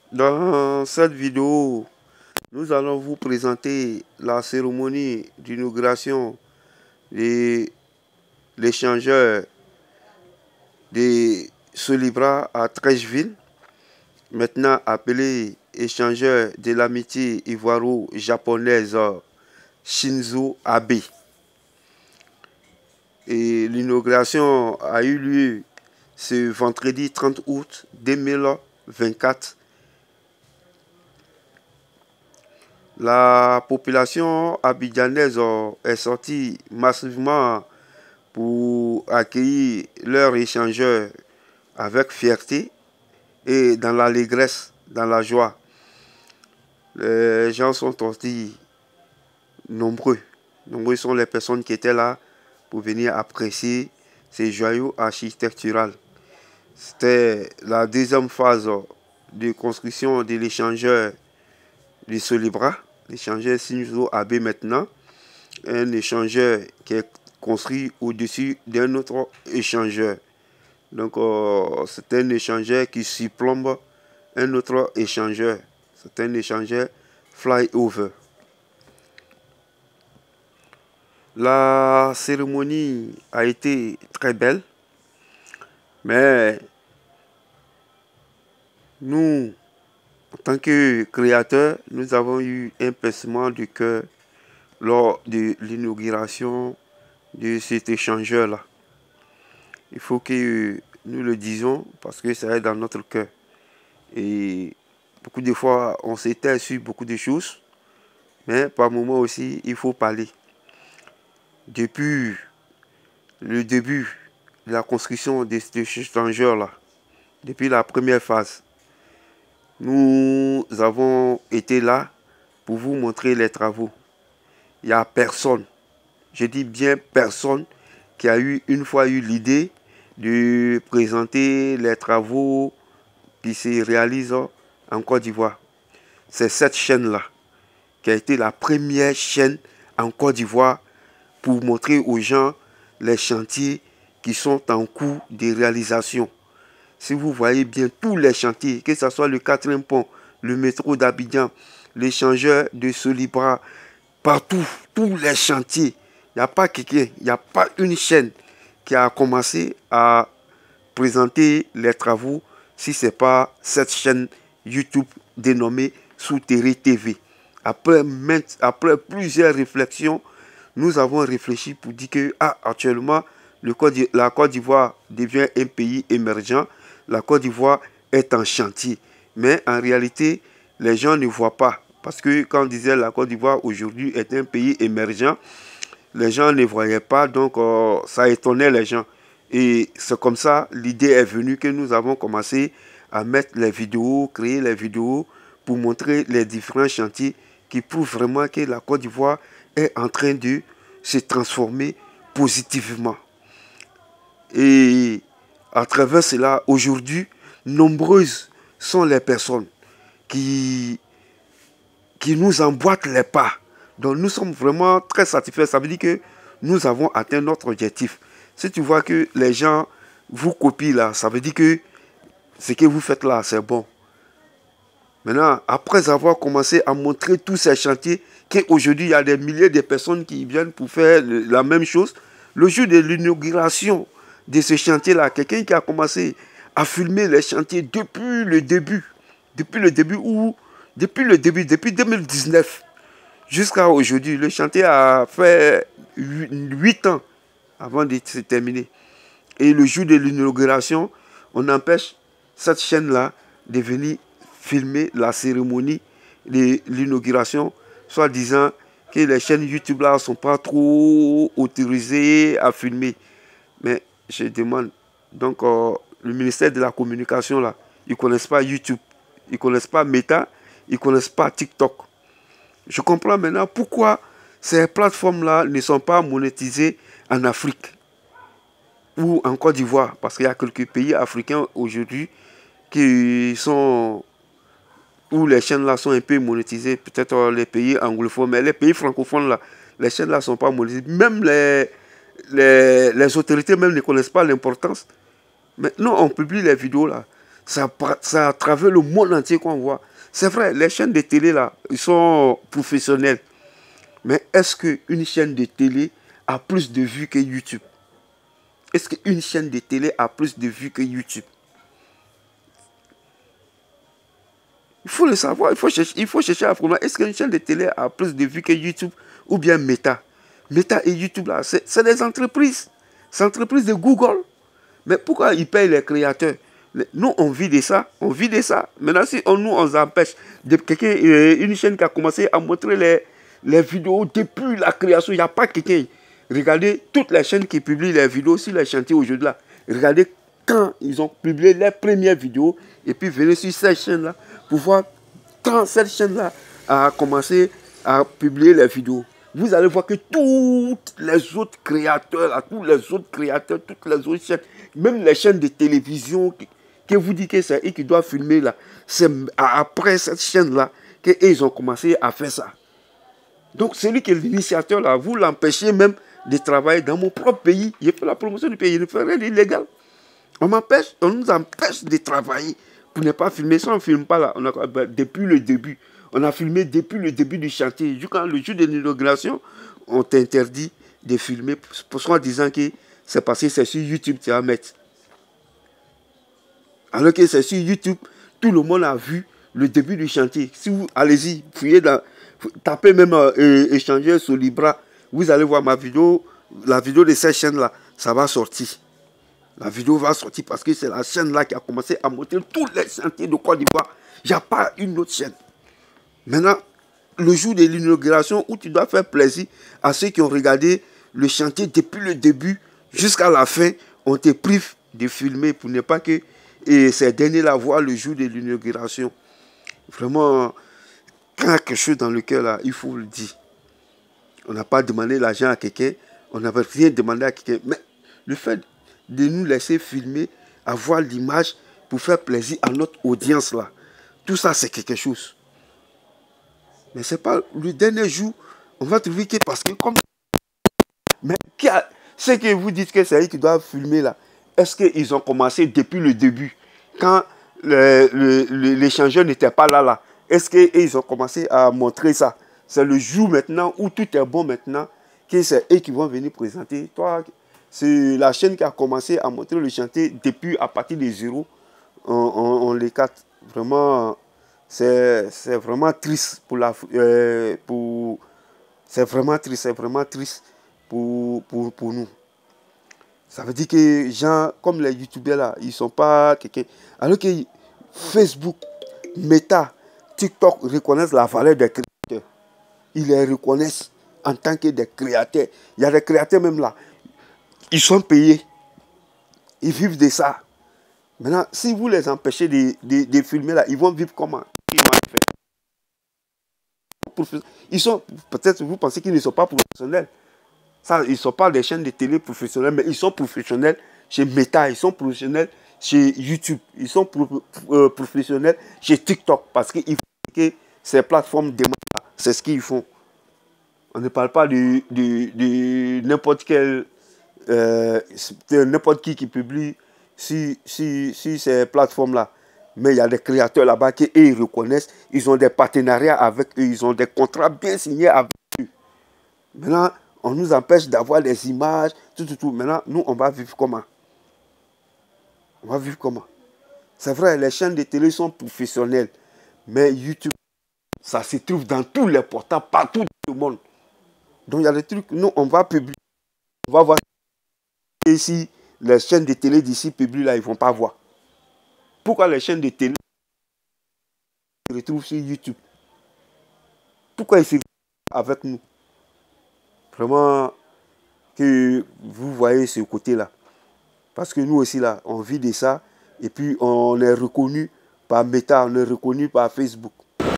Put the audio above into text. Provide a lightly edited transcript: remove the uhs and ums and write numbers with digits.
Dans cette vidéo, nous allons vous présenter la cérémonie d'inauguration de l'échangeur de Solibra à Treichville, maintenant appelé échangeur de l'amitié ivoiro-japonaise Shinzo Abe. Et l'inauguration a eu lieu ce vendredi 30 août 2024. La population abidjanaise est sortie massivement pour accueillir leur échangeur avec fierté et dans l'allégresse, dans la joie. Les gens sont sortis nombreux. Nombreux sont les personnes qui étaient là pour venir apprécier ces joyaux architecturaux. C'était la deuxième phase de construction de l'échangeur de Solibra, l'échangeur Shinzo Abe maintenant, un échangeur qui est construit au-dessus d'un autre échangeur. Donc c'est un échangeur qui surplombe un autre échangeur. C'est un échangeur flyover. La cérémonie a été très belle, mais nous, en tant que créateurs, nous avons eu un pincement de cœur lors de l'inauguration de cet échangeur-là. Il faut que nous le disions parce que ça est dans notre cœur. Et beaucoup de fois, on s'éteint sur beaucoup de choses, mais par moments aussi, il faut parler. Depuis le début de la construction de cet échangeur-là, depuis la première phase, nous avons été là pour vous montrer les travaux. Il n'y a personne, je dis bien personne, qui a une fois eu l'idée de présenter les travaux qui se réalisent en Côte d'Ivoire. C'est cette chaîne-là qui a été la première chaîne en Côte d'Ivoire pour montrer aux gens les chantiers qui sont en cours de réalisation. Si vous voyez bien tous les chantiers, que ce soit le 4e pont, le métro d'Abidjan, l'échangeur de Solibra, partout, tous les chantiers, il n'y a pas quelqu'un, il n'y a pas une chaîne qui a commencé à présenter les travaux si ce n'est pas cette chaîne YouTube dénommée Souterrain TV. Après plusieurs réflexions, nous avons réfléchi pour dire que actuellement, la Côte d'Ivoire devient un pays émergent. La Côte d'Ivoire est en chantier. Mais en réalité, les gens ne voient pas. Parce que quand on disait la Côte d'Ivoire aujourd'hui est un pays émergent, les gens ne voyaient pas. Donc ça étonnait les gens. Et c'est comme ça, l'idée est venue que nous avons commencé à mettre les vidéos, créer les vidéos pour montrer les différents chantiers qui prouvent vraiment que la Côte d'Ivoire est en train de se transformer positivement. Et à travers cela, aujourd'hui, nombreuses sont les personnes qui nous emboîtent les pas. Donc nous sommes vraiment très satisfaits. Ça veut dire que nous avons atteint notre objectif. Si tu vois que les gens vous copient là, ça veut dire que ce que vous faites là, c'est bon. Maintenant, après avoir commencé à montrer tous ces chantiers, qu'aujourd'hui, il y a des milliers de personnes qui viennent pour faire la même chose, le jour de l'inauguration de ce chantier-là, quelqu'un qui a commencé à filmer les chantiers depuis le début, depuis 2019, jusqu'à aujourd'hui. Le chantier a fait 8 ans avant de se terminer. Et le jour de l'inauguration, on empêche cette chaîne-là de venir filmer la cérémonie de l'inauguration, soit disant que les chaînes YouTube là ne sont pas trop autorisées à filmer. Mais je demande, donc le ministère de la Communication là, ils ne connaissent pas YouTube, ils ne connaissent pas Meta, ils ne connaissent pas TikTok. Je comprends maintenant pourquoi ces plateformes-là ne sont pas monétisées en Afrique ou en Côte d'Ivoire, parce qu'il y a quelques pays africains aujourd'hui qui sont où les chaînes là sont un peu monétisées, peut-être les pays anglophones, mais les pays francophones là, les chaînes là ne sont pas monétisées. Même les autorités même ne connaissent pas l'importance. Maintenant, on publie les vidéos là. c'est à travers le monde entier qu'on voit. C'est vrai, les chaînes de télé, là, ils sont professionnels. Mais est-ce qu'une chaîne de télé a plus de vues que YouTube? Est-ce qu'une chaîne de télé a plus de vues que YouTube? Il faut le savoir, il faut chercher à comprendre. Est-ce qu'une chaîne de télé a plus de vues que YouTube ou bien Meta? Meta et YouTube, là, c'est des entreprises. C'est entreprises de Google. Mais pourquoi ils payent les créateurs? Nous, on vit de ça. On vit de ça. Maintenant, si nous, on empêche de quelqu'un, une chaîne qui a commencé à montrer les vidéos depuis la création, il n'y a pas quelqu'un. Regardez toutes les chaînes qui publient les vidéos sur les chantiers aujourd'hui là. Regardez quand ils ont publié les premières vidéos et puis venez sur cette chaîne-là pour voir quand cette chaîne-là a commencé à publier les vidéos. Vous allez voir que tous les autres créateurs, là, tous les autres créateurs, toutes les autres chaînes, même les chaînes de télévision que vous dites que c'est eux qui doivent filmer là, c'est après cette chaîne-là qu'ils ont commencé à faire ça. Donc celui qui est l'initiateur là, vous l'empêchez même de travailler dans mon propre pays. Il fait la promotion du pays, il ne fait rien d'illégal. On nous empêche de travailler pour ne pas filmer. Si on ne filme pas là, depuis le début. On a filmé depuis le début du chantier. Quand le jour de l'inauguration, on t'interdit de filmer. En disant que c'est parce que c'est sur YouTube que tu vas mettre. Alors que c'est sur YouTube, tout le monde a vu le début du chantier. Si vous allez-y, fouillez dans, tapez même échanger sur Libra, vous allez voir ma vidéo, la vidéo de cette chaîne-là, ça va sortir. La vidéo va sortir parce que c'est la chaîne-là qui a commencé à montrer tous les chantiers de Côte d'Ivoire. Il n'y a pas une autre chaîne. Maintenant, le jour de l'inauguration où tu dois faire plaisir à ceux qui ont regardé le chantier depuis le début jusqu'à la fin, on te prive de filmer pour ne pas que ces derniers-là voient le jour de l'inauguration. Vraiment, quand il y a quelque chose dans le cœur, là, il faut le dire. On n'a pas demandé l'argent à quelqu'un, on n'avait rien demandé à quelqu'un. Mais le fait de nous laisser filmer, avoir l'image pour faire plaisir à notre audience, là, tout ça, c'est quelque chose. Mais ce n'est pas le dernier jour, on va trouver que parce que comme... Mais ce que vous dites que c'est eux qui doivent filmer là, est-ce qu'ils ont commencé depuis le début, quand l'échangeur n'était pas là, est-ce qu'ils ont commencé à montrer ça? C'est le jour maintenant où tout est bon maintenant, que c'est eux qui vont venir présenter. Toi, c'est la chaîne qui a commencé à montrer le chantier depuis à partir de zéro, on les quatre. Vraiment, c'est vraiment triste pour la... c'est vraiment triste pour nous. Ça veut dire que les gens, comme les youtubeurs là, ils ne sont pas quelqu'un. Alors que Facebook, Meta, TikTok reconnaissent la valeur des créateurs. Ils les reconnaissent en tant que des créateurs. Il y a des créateurs même là. Ils sont payés. Ils vivent de ça. Maintenant, si vous les empêchez de filmer là, ils vont vivre comment? Ils sont, peut-être vous pensez qu'ils ne sont pas professionnels. Ça, ils ne sont pas des chaînes de télé professionnelles, mais ils sont professionnels chez Meta, ils sont professionnels chez YouTube, ils sont professionnels chez TikTok, parce qu'il faut que ces plateformes demandent, c'est ce qu'ils font. On ne parle pas de n'importe quel, n'importe qui publie sur ces plateformes-là. Mais il y a des créateurs là-bas qui ils reconnaissent, ils ont des partenariats avec eux, ils ont des contrats bien signés avec eux. Maintenant, on nous empêche d'avoir des images, tout. Maintenant, nous, on va vivre comment? On va vivre comment? C'est vrai, les chaînes de télé sont professionnelles, mais YouTube, ça se trouve dans tous les portails, partout dans le monde. Donc, il y a des trucs, nous, on va publier, on va voir. Et si les chaînes de télé d'ici publient là, ils ne vont pas voir. Pourquoi les chaînes de télé se retrouvent sur YouTube? Pourquoi ils se retrouvent avec nous? Vraiment, que vous voyez ce côté-là. Parce que nous aussi, là, on vit de ça. Et puis, on est reconnu par Meta, on est reconnu par Facebook.